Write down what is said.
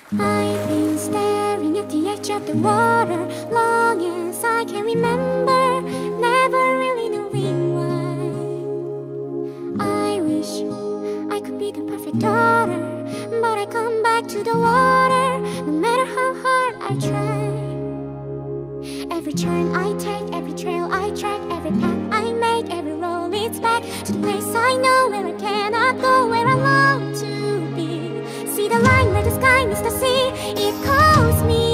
I've been staring at the edge of the water long as I can remember, never really knowing why. I wish I could be the perfect daughter, but I come back to the water no matter how hard I try. Every turn I take, every trail I track, every path I make, every road leads back to the place I know, where I cannot go, where I long to be. See the line where the sky meets the sea, it calls me.